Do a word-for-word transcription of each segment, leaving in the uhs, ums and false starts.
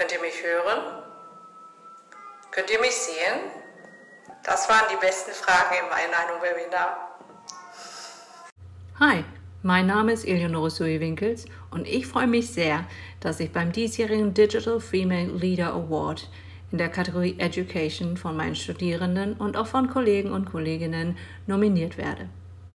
Könnt ihr mich hören? Könnt ihr mich sehen? Das waren die besten Fragen in meinem Webinar. Hi, mein Name ist Eleonore Sui-Winkels und ich freue mich sehr, dass ich beim diesjährigen Digital Female Leader Award in der Kategorie Education von meinen Studierenden und auch von Kollegen und Kolleginnen nominiert werde.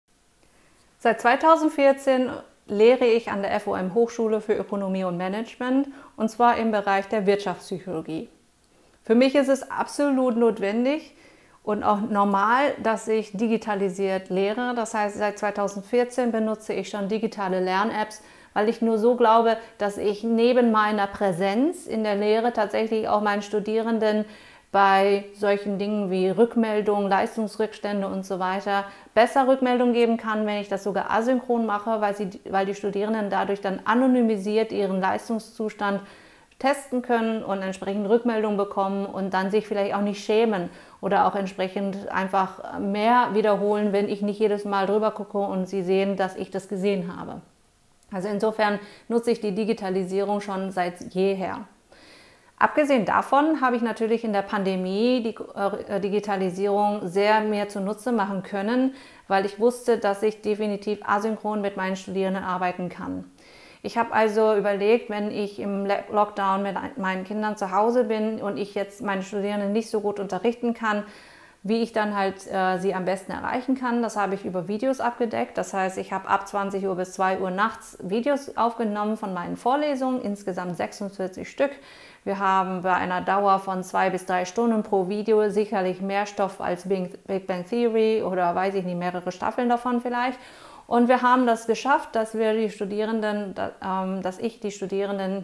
Seit zweitausendvierzehn lehre ich an der F O M Hochschule für Ökonomie und Management, und zwar im Bereich der Wirtschaftspsychologie. Für mich ist es absolut notwendig und auch normal, dass ich digitalisiert lehre. Das heißt, seit zweitausendvierzehn benutze ich schon digitale Lern-Apps, weil ich nur so glaube, dass ich neben meiner Präsenz in der Lehre tatsächlich auch meinen Studierenden bei solchen Dingen wie Rückmeldungen, Leistungsrückstände und so weiter besser Rückmeldung geben kann, wenn ich das sogar asynchron mache, weil, sie, weil die Studierenden dadurch dann anonymisiert ihren Leistungszustand testen können und entsprechend Rückmeldung bekommen und dann sich vielleicht auch nicht schämen oder auch entsprechend einfach mehr wiederholen, wenn ich nicht jedes Mal drüber gucke und sie sehen, dass ich das gesehen habe. Also insofern nutze ich die Digitalisierung schon seit jeher. Abgesehen davon habe ich natürlich in der Pandemie die äh, Digitalisierung sehr mehr zunutze machen können, weil ich wusste, dass ich definitiv asynchron mit meinen Studierenden arbeiten kann. Ich habe also überlegt, wenn ich im Lockdown mit meinen Kindern zu Hause bin und ich jetzt meine Studierenden nicht so gut unterrichten kann, wie ich dann halt äh, sie am besten erreichen kann. Das habe ich über Videos abgedeckt. Das heißt, ich habe ab zwanzig Uhr bis zwei Uhr nachts Videos aufgenommen von meinen Vorlesungen, insgesamt sechsundvierzig Stück. Wir haben bei einer Dauer von zwei bis drei Stunden pro Video sicherlich mehr Stoff als Big Bang Theory oder weiß ich nicht, mehrere Staffeln davon vielleicht. Und wir haben das geschafft, dass wir die Studierenden, dass ich die Studierenden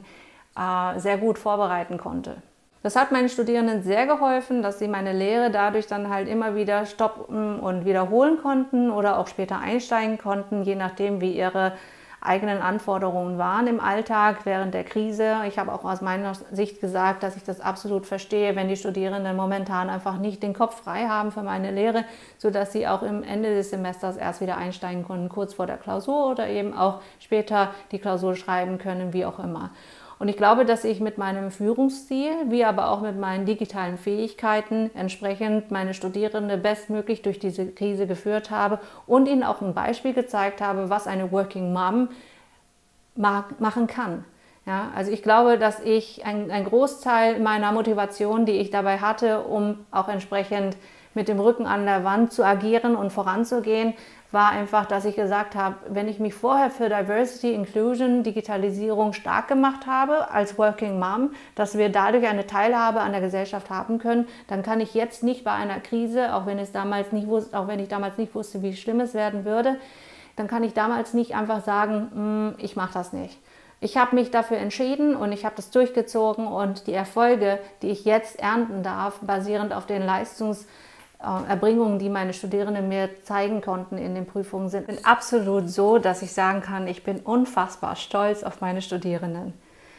sehr gut vorbereiten konnte. Das hat meinen Studierenden sehr geholfen, dass sie meine Lehre dadurch dann halt immer wieder stoppen und wiederholen konnten oder auch später einsteigen konnten, je nachdem, wie ihre eigenen Anforderungen waren im Alltag während der Krise. Ich habe auch aus meiner Sicht gesagt, dass ich das absolut verstehe, wenn die Studierenden momentan einfach nicht den Kopf frei haben für meine Lehre, sodass sie auch im Ende des Semesters erst wieder einsteigen konnten, kurz vor der Klausur oder eben auch später die Klausur schreiben können, wie auch immer. Und ich glaube, dass ich mit meinem Führungsstil, wie aber auch mit meinen digitalen Fähigkeiten entsprechend meine Studierende bestmöglich durch diese Krise geführt habe und ihnen auch ein Beispiel gezeigt habe, was eine Working Mom machen kann. Ja, also ich glaube, dass ich ein, ein Großteil meiner Motivation, die ich dabei hatte, um auch entsprechend mit dem Rücken an der Wand zu agieren und voranzugehen, war einfach, dass ich gesagt habe, wenn ich mich vorher für Diversity, Inclusion, Digitalisierung stark gemacht habe als Working Mom, dass wir dadurch eine Teilhabe an der Gesellschaft haben können, dann kann ich jetzt nicht bei einer Krise, auch wenn, es damals nicht wusste, auch wenn ich damals nicht wusste, wie schlimm es werden würde, dann kann ich damals nicht einfach sagen, ich mache das nicht. Ich habe mich dafür entschieden und ich habe das durchgezogen und die Erfolge, die ich jetzt ernten darf, basierend auf den Leistungs- Erbringungen, die meine Studierenden mir zeigen konnten in den Prüfungen, sind absolut so, dass ich sagen kann, ich bin unfassbar stolz auf meine Studierenden.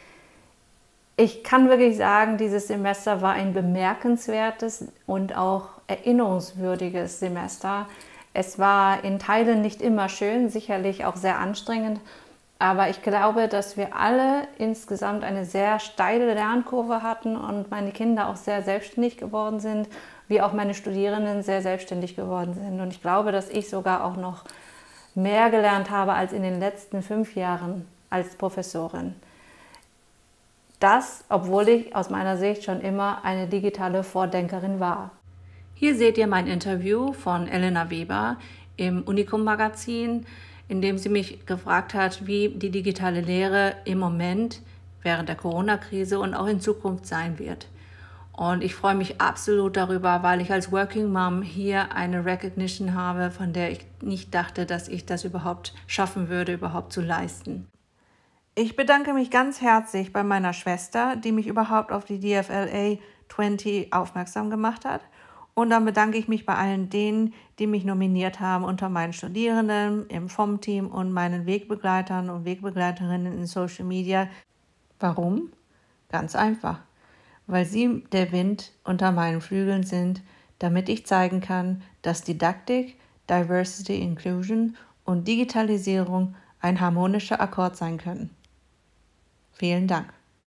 Ich kann wirklich sagen, dieses Semester war ein bemerkenswertes und auch erinnerungswürdiges Semester. Es war in Teilen nicht immer schön, sicherlich auch sehr anstrengend, aber ich glaube, dass wir alle insgesamt eine sehr steile Lernkurve hatten und meine Kinder auch sehr selbstständig geworden sind, wie auch meine Studierenden sehr selbstständig geworden sind. Und ich glaube, dass ich sogar auch noch mehr gelernt habe als in den letzten fünf Jahren als Professorin. Das, obwohl ich aus meiner Sicht schon immer eine digitale Vordenkerin war. Hier seht ihr mein Interview von Elena Weber im Unicum-Magazin, in dem sie mich gefragt hat, wie die digitale Lehre im Moment während der Corona-Krise und auch in Zukunft sein wird. Und ich freue mich absolut darüber, weil ich als Working Mom hier eine Recognition habe, von der ich nicht dachte, dass ich das überhaupt schaffen würde, überhaupt zu leisten. Ich bedanke mich ganz herzlich bei meiner Schwester, die mich überhaupt auf die D F L A zwanzig aufmerksam gemacht hat. Und dann bedanke ich mich bei allen denen, die mich nominiert haben, unter meinen Studierenden, im F O M-Team und meinen Wegbegleitern und Wegbegleiterinnen in Social Media. Warum? Ganz einfach. Weil sie der Wind unter meinen Flügeln sind, damit ich zeigen kann, dass Didaktik, Diversity, Inclusion und Digitalisierung ein harmonischer Akkord sein können. Vielen Dank.